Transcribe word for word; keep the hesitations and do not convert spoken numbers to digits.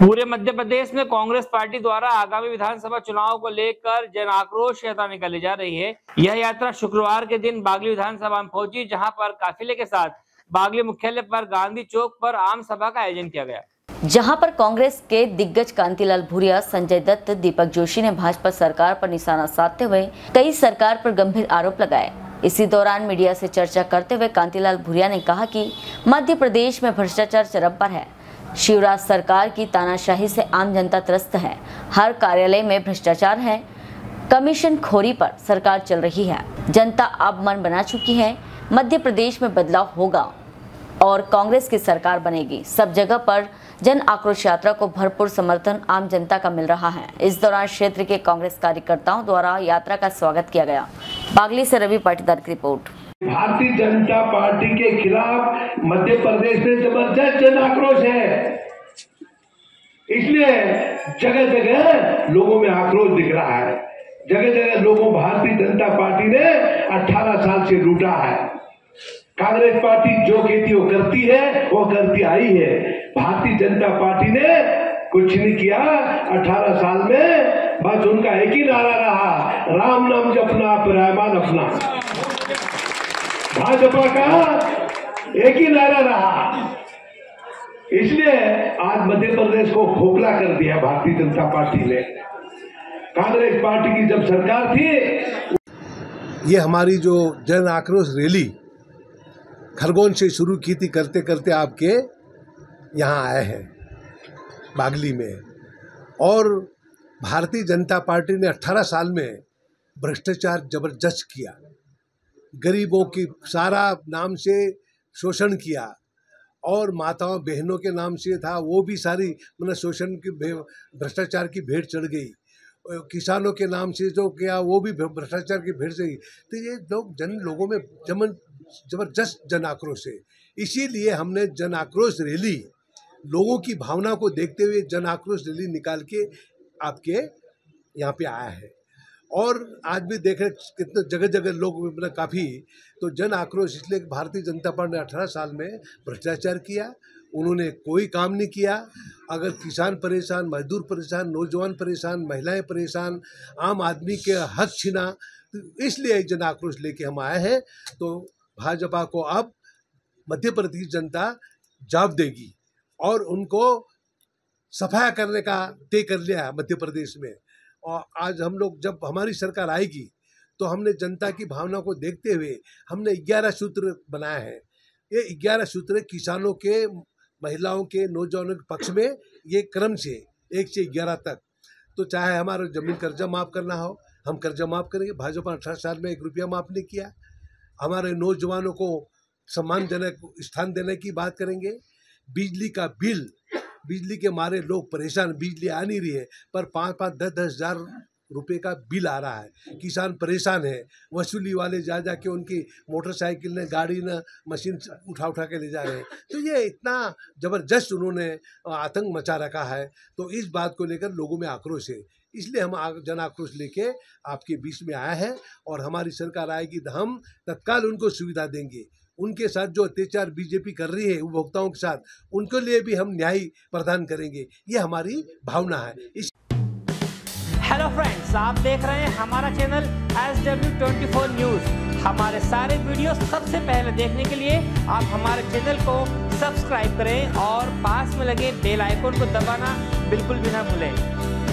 पूरे मध्य प्रदेश में कांग्रेस पार्टी द्वारा आगामी विधानसभा चुनाव को लेकर जन आक्रोश यात्रा निकाली जा रही है। यह यात्रा शुक्रवार के दिन बागली विधानसभा में पहुंची, जहां पर काफिले के साथ बागली मुख्यालय पर गांधी चौक पर आम सभा का आयोजन किया गया, जहां पर कांग्रेस के दिग्गज कांतिलाल भूरिया, संजय दत्त, दीपक जोशी ने भाजपा सरकार पर निशाना साधते हुए कई सरकार पर गंभीर आरोप लगाए। इसी दौरान मीडिया से चर्चा करते हुए कांतिलाल भूरिया ने कहा कि मध्य प्रदेश में भ्रष्टाचार चरम पर है। शिवराज सरकार की तानाशाही से आम जनता त्रस्त है। हर कार्यालय में भ्रष्टाचार है। कमीशन खोरी पर सरकार चल रही है। जनता अब मन बना चुकी है। मध्य प्रदेश में बदलाव होगा और कांग्रेस की सरकार बनेगी। सब जगह पर जन आक्रोश यात्रा को भरपूर समर्थन आम जनता का मिल रहा है। इस दौरान क्षेत्र के कांग्रेस कार्यकर्ताओं द्वारा यात्रा का स्वागत किया गया। बागली से रवि पाटीदार की रिपोर्ट। भारतीय जनता पार्टी के खिलाफ मध्य प्रदेश में जबरदस्त जन आक्रोश है, इसलिए जगह जगह लोगों में आक्रोश दिख रहा है। जगह जगह लोगों भारतीय जनता पार्टी ने अठारह साल से लूटा है। कांग्रेस पार्टी जो कहती वो करती है, वो करती आई है। भारतीय जनता पार्टी ने कुछ नहीं किया अठारह साल में। बस उनका एक ही नारा रहा, राम नाम जपना, परायमान अपना। भाजपा का एक ही नारा रहा, इसलिए आज मध्य प्रदेश को खोखला कर दिया भारतीय जनता पार्टी ने। कांग्रेस पार्टी की जब सरकार थी, ये हमारी जो जन आक्रोश रैली खरगोन से शुरू की थी, करते करते आपके यहाँ आए हैं बागली में। और भारतीय जनता पार्टी ने अठारह साल में भ्रष्टाचार जबरदस्त किया, गरीबों की सारा नाम से शोषण किया, और माताओं बहनों के नाम से था वो भी सारी मतलब शोषण की भ्रष्टाचार की भेंट चढ़ गई। किसानों के नाम से जो किया वो भी भ्रष्टाचार की भेंट चढ़ गई। तो ये लोग जन लोगों में जमन जबरदस्त जन आक्रोश है। इसीलिए हमने जन आक्रोश रैली, लोगों की भावना को देखते हुए जन आक्रोश रैली निकाल के आपके यहाँ पे आया है। और आज भी देख रहे कितने जगह जगह लोग मतलब काफ़ी तो जन आक्रोश, इसलिए भारतीय जनता पार्टी ने अठारह साल में भ्रष्टाचार किया, उन्होंने कोई काम नहीं किया। अगर किसान परेशान, मजदूर परेशान, नौजवान परेशान, महिलाएं परेशान, आम आदमी के हक छीना, तो इसलिए जन आक्रोश लेके हम आए हैं। तो भाजपा को अब मध्य प्रदेश जनता जवाब देगी और उनको सफाया करने का तय कर लिया मध्य प्रदेश में। और आज हम लोग जब हमारी सरकार आएगी तो हमने जनता की भावना को देखते हुए हमने ग्यारह सूत्र बनाए हैं। ये ग्यारह सूत्र किसानों के, महिलाओं के, नौजवानों के पक्ष में, ये क्रम से एक से ग्यारह तक। तो चाहे हमारा जमीन कर्जा माफ़ करना हो, हम कर्जा माफ़ करेंगे। भाजपा अठारह साल में एक रुपया माफ़ नहीं किया। हमारे नौजवानों को सम्मानजनक स्थान देने की बात करेंगे। बिजली का बिल, बिजली के मारे लोग परेशान, बिजली आ नहीं रही है, पर पाँच पाँच दस दस हज़ार रुपये का बिल आ रहा है। किसान परेशान है, वसूली वाले जा जा के उनकी मोटरसाइकिल ने, गाड़ी ने, मशीन उठा उठा के ले जा रहे हैं। तो ये इतना ज़बरदस्त उन्होंने आतंक मचा रखा है। तो इस बात को लेकर लोगों में आक्रोश है, इसलिए हम जन आक्रोश लेके आपके बीच में आए हैं। और हमारी सरकार आएगी तो हम तत्काल उनको सुविधा देंगे। उनके साथ जो अत्याचार बीजेपी कर रही है उपभोक्ताओं के साथ, उनके लिए भी हम न्याय प्रदान करेंगे। ये हमारी भावना है। इस हेलो फ्रेंड्स, आप देख रहे हैं हमारा channel S W twenty four news. हमारे सारे वीडियो सबसे पहले देखने के लिए आप हमारे चैनल को सब्सक्राइब करें और पास में लगे बेल आइकन को दबाना बिल्कुल भी ना भूलें।